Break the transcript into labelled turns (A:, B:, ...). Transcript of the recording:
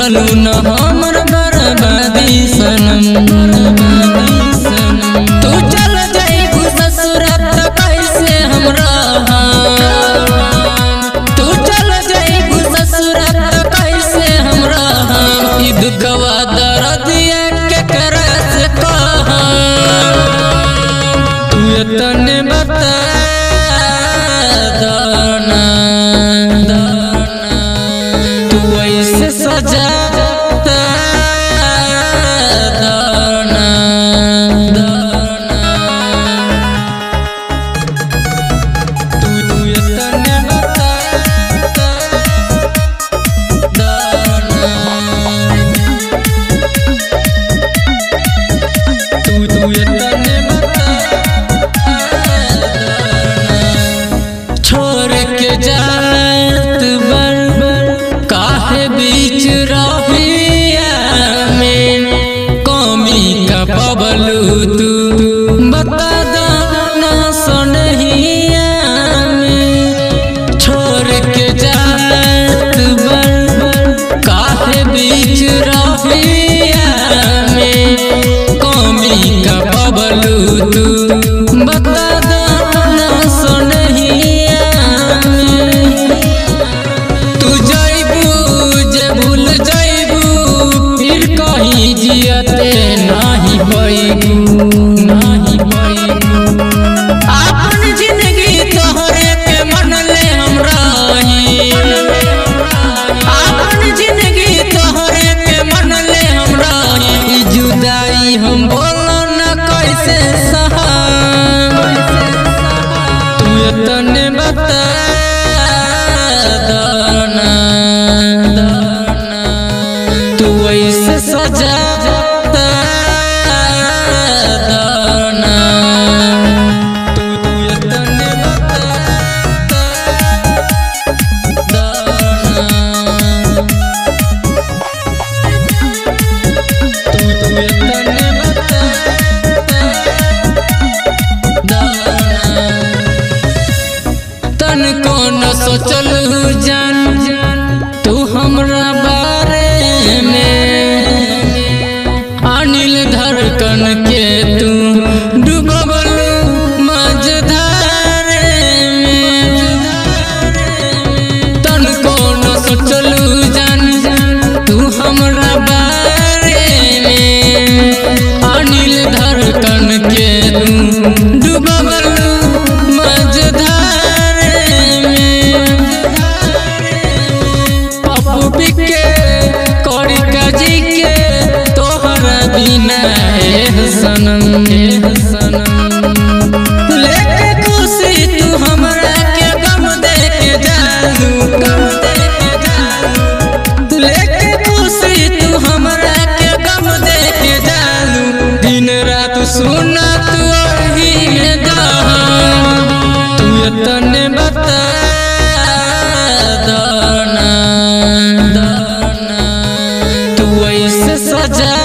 A: बुझलू न हमर बर्बादी सनम। तू चल जाइबू ससुर त कैसे हम रहम। तू चल जाइबू ससुर त कैसे हम रहम। ई दुखवा दर्दिया केकरा से कहम। तू तने बता सजा छोड़ के जात बर काहे बीच रहिया में कमी का पबलू तू बता दाना सुनहिया में। छोड़ के जात बर काहे बीच रहिया में कमी का पबलू तू बता दाना सुनहिया। तू जाइबू जे भूल जाइबू फिर कहीं जियते नाही बइबू नाही बइबू। अपन जिंदगी तोहरे पे मनले हम रही। अपन जिंदगी तोहरे पे मनले हम रही। ई जुदाई हम बोलो न कैसे सहम। तू तने बता तू ऐसे सजा दाना। तू तने बता दाना। तू तने बता दाना। तन को न सोचलू जान तू हमरा बारे में। अनिल धड़कन के तू डूबलू मझधारे में। तन को न सोचलू जान तू हमरा बारे में। अनिल धड़कन के तू डूबलू सनम। लेके खुशी तू हमरा के गम दे के जालू। लेके खुशी तू हमरा के गम दे के जालू। दिन रात सुना तू वही में दहम। तू तने बता दाना। तू ऐसे सजा